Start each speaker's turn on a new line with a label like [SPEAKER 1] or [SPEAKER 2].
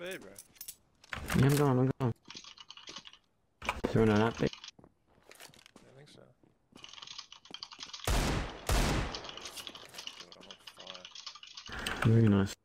[SPEAKER 1] B, bro.
[SPEAKER 2] Yeah, I'm going. Throwing it up,
[SPEAKER 1] I think so. God, I'm on fire.
[SPEAKER 2] very nice.